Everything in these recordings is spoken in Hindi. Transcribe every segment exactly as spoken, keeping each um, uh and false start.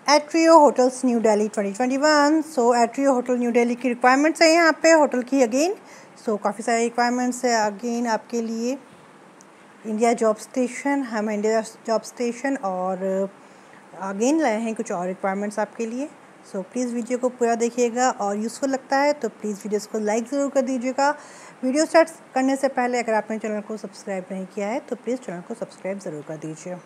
Atrio hotels New Delhi twenty twenty one. So Atrio hotel New Delhi की रिक्वायरमेंट्स है यहाँ पे होटल की अगेन। सो काफ़ी सारी रिक्वायरमेंट्स है अगेन आपके लिए। इंडिया जॉब स्टेशन, हम इंडिया जॉब स्टेशन और अगेन लाए हैं कुछ और रिक्वायरमेंट्स आपके लिए। सो प्लीज़ वीडियो को पूरा देखिएगा और यूज़फुल लगता है तो प्लीज़ वीडियोस को लाइक ज़रूर कर दीजिएगा। वीडियो स्टार्ट करने से पहले अगर आपने चैनल को सब्सक्राइब नहीं किया है तो प्लीज़ चैनल को सब्सक्राइब ज़रूर कर दीजिए।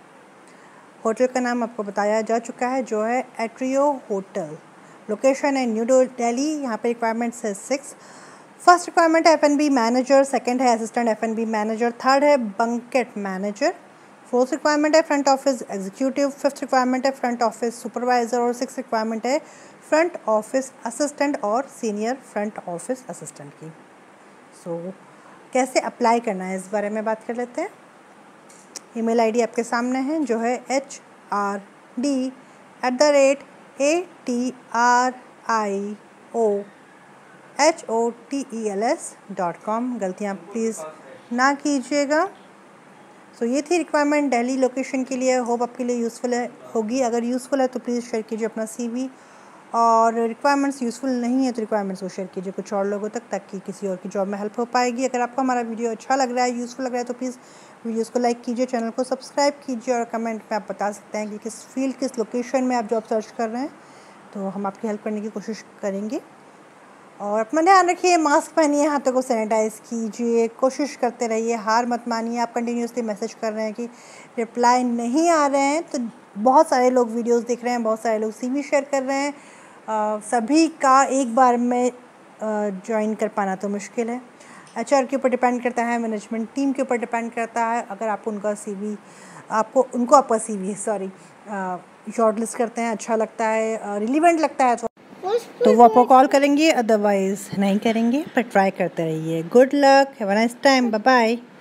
होटल का नाम आपको बताया जा चुका है जो है एट्रियो होटल। लोकेशन है न्यू दिल्ली। यहाँ पे रिक्वायरमेंट्स है सिक्स। फर्स्ट रिक्वायरमेंट है F N B manager, second है assistant F N B manager, third है बंकेट मैनेजर, फोर्थ रिक्वायरमेंट है front office executive, fifth requirement है फ्रंट ऑफिस सुपरवाइज़र और सिक्स रिक्वायरमेंट है फ्रंट ऑफिस असिस्टेंट और सीनियर फ्रंट ऑफिस असिस्टेंट की। सो so, कैसे अप्लाई करना है इस बारे में बात कर लेते हैं। ईमेल आईडी आपके सामने है जो है H R D at the rate A T R I O H O T E L S dot com. गलतियाँ प्लीज़ ना कीजिएगा। सो so, ये थी रिक्वायरमेंट दिल्ली लोकेशन के लिए। होप आपके लिए यूज़फुल है होगी। अगर यूज़फुल है तो प्लीज़ शेयर कीजिए अपना सीवी, और रिक्वायरमेंट्स यूज़फुल नहीं है तो रिक्वायरमेंट्स को शेयर कीजिए कुछ और लोगों तक ताकि किसी और की जॉब में हेल्प हो पाएगी। अगर आपको हमारा वीडियो अच्छा लग रहा है, यूज़फुल लग रहा है तो प्लीज़ वीडियोस को लाइक कीजिए, चैनल को सब्सक्राइब कीजिए और कमेंट में आप बता सकते हैं कि किस फील्ड किस लोकेशन में आप जॉब सर्च कर रहे हैं, तो हम आपकी हेल्प करने की कोशिश करेंगे। और अपना ध्यान रखिए, मास्क पहनिए, हाथों को सैनिटाइज़ कीजिए, कोशिश करते रहिए, हार मत मानिए। आप कंटिन्यूसली मैसेज कर रहे हैं कि रिप्लाई नहीं आ रहे हैं, तो बहुत सारे लोग वीडियोस देख रहे हैं, बहुत सारे लोग सीवी शेयर कर रहे हैं। आ, सभी का एक बार में ज्वाइन कर पाना तो मुश्किल है। एच आर के ऊपर डिपेंड करता है, मैनेजमेंट टीम के ऊपर डिपेंड करता है। अगर आप उनका सीवी आपको उनको आपका सीवी सॉरी शॉर्टलिस्ट करते हैं, अच्छा लगता है, रिलीवेंट लगता है तो तो वो आपको कॉल करेंगे, अदरवाइज़ नहीं करेंगे। पर ट्राई करते रहिए। Good luck, have a nice time, bye bye.